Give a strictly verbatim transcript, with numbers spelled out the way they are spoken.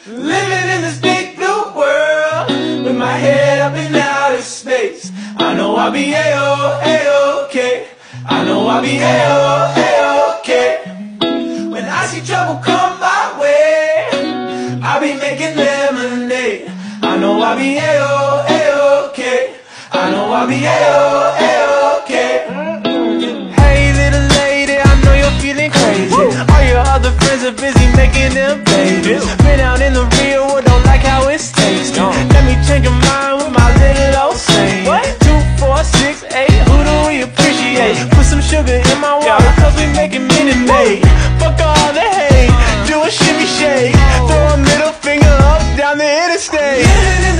living in this big blue world, with my head up in outer space. I know I'll be A-O, A-OK. I know I'll be A-O, A-OK. When I see trouble come my way, I'll be making lemonade. I know I'll be A-O, A-OK. I know I'll be A-O, A-OK. Hey little lady, I know you're feeling crazy. All your other friends are busy making them babies. Been out in the real world, don't like how it's tasting. Let me change your mind with my little old saying. Two, four, six, eight, who do we appreciate? Put some sugar in my water, cause we making Minute Maid. Fuck all the hate, do a shimmy shake, throw a middle finger up down the interstate.